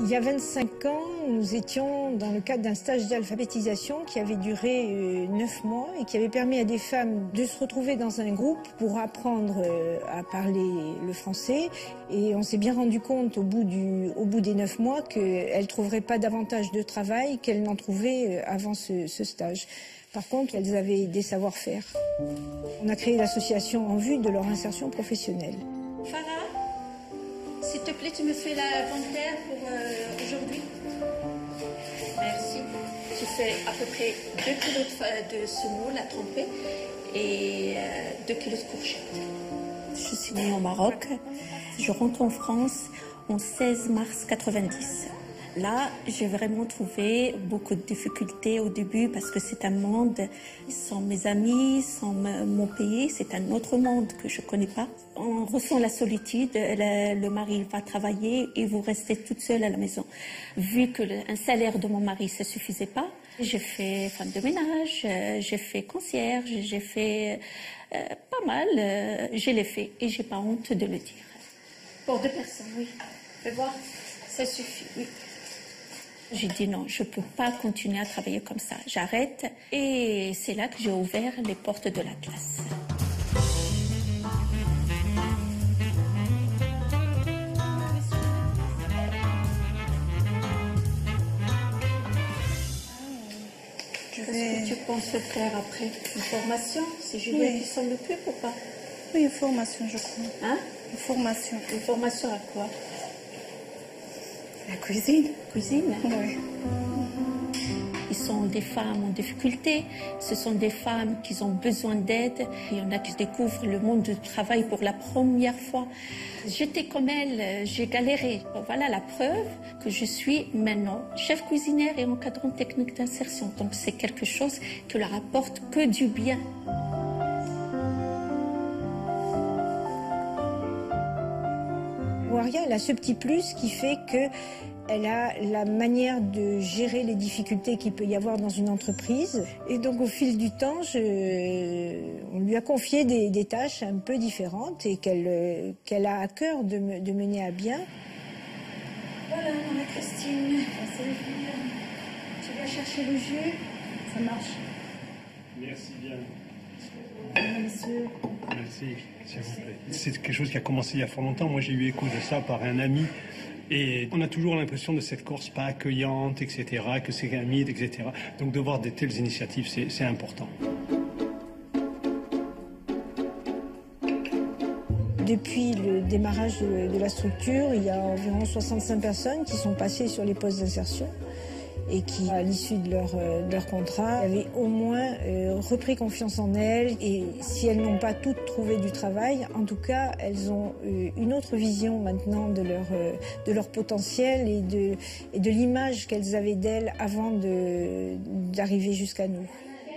Il y a 25 ans, nous étions dans le cadre d'un stage d'alphabétisation qui avait duré 9 mois et qui avait permis à des femmes de se retrouver dans un groupe pour apprendre à parler le français. Et on s'est bien rendu compte au bout des 9 mois qu'elles ne trouveraient pas davantage de travail qu'elles n'en trouvaient avant ce stage. Par contre, elles avaient des savoir-faire. On a créé l'association en vue de leur insertion professionnelle. Farah, s'il te plaît, tu me fais l'inventaire pour aujourd'hui. Merci. Tu fais à peu près 2 kg de semoule à tremper et 2 kg de courgettes. Je suis née au Maroc. Je rentre en France en 16 mars 90. Là, j'ai vraiment trouvé beaucoup de difficultés au début parce que c'est un monde sans mes amis, sans mon pays. C'est un autre monde que je ne connais pas. On ressent la solitude. Le mari va travailler et vous restez toute seule à la maison. Vu que un salaire de mon mari, ça ne suffisait pas, j'ai fait femme de ménage, j'ai fait concierge, j'ai fait pas mal. Je l'ai fait et je n'ai pas honte de le dire. Pour 2 personnes, oui. Fais voir, ça suffit, oui. J'ai dit non, je ne peux pas continuer à travailler comme ça. J'arrête. Et c'est là que j'ai ouvert les portes de la classe. Qu'est-ce que tu penses faire après? Une formation? C'est Julia qui s'en occupe ou pas? Oui, une formation, je crois. Hein? Une formation. Une formation à quoi? La cuisine. Cuisine? Oui. Ils sont des femmes en difficulté, ce sont des femmes qui ont besoin d'aide. Il y en a qui découvrent le monde du travail pour la première fois. J'étais comme elle, j'ai galéré. Voilà la preuve que je suis maintenant chef cuisinière et encadrante technique d'insertion. Donc c'est quelque chose qui leur apporte que du bien. Waria, elle a ce petit plus qui fait qu'elle a la manière de gérer les difficultés qu'il peut y avoir dans une entreprise. Et donc au fil du temps, on lui a confié des tâches un peu différentes et qu'elle a à cœur de mener à bien. Voilà, Marie-Christine. Tu vas chercher le jus? Ça marche. Merci bien. Monsieur. Merci, s'il vous plaît. C'est quelque chose qui a commencé il y a fort longtemps. Moi, j'ai eu écho de ça par un ami. Et on a toujours l'impression de cette Corse pas accueillante, etc., que c'est un mythe, etc. Donc de voir de telles initiatives, c'est important. Depuis le démarrage de la structure, il y a environ 65 personnes qui sont passées sur les postes d'insertion et qui, à l'issue de leur contrat, avaient au moins repris confiance en elles. Et si elles n'ont pas toutes trouvé du travail, en tout cas, elles ont une autre vision maintenant de leur potentiel et de l'image qu'elles avaient d'elles avant d'arriver jusqu'à nous.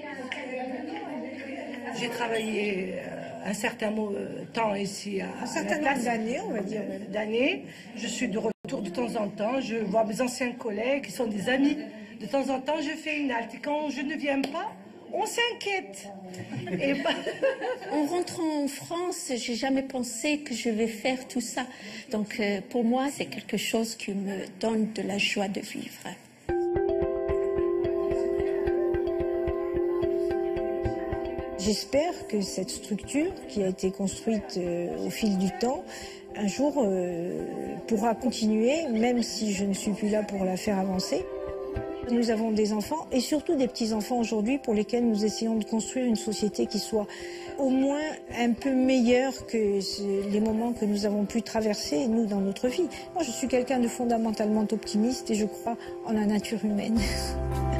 J'ai travaillé un certain temps ici Un certain nombre d'années, on va dire. D'années. Je suis de retour de temps en temps. Je vois mes anciens collègues qui sont des amis. De temps en temps, je fais une halte. Et quand je ne viens pas, on s'inquiète. En rentrant en France, j'ai jamais pensé que je vais faire tout ça. Donc pour moi, c'est quelque chose qui me donne de la joie de vivre. J'espère que cette structure qui a été construite au fil du temps, un jour pourra continuer, même si je ne suis plus là pour la faire avancer. Nous avons des enfants et surtout des petits-enfants aujourd'hui pour lesquels nous essayons de construire une société qui soit au moins un peu meilleure que les moments que nous avons pu traverser, nous, dans notre vie. Moi, je suis quelqu'un de fondamentalement optimiste et je crois en la nature humaine.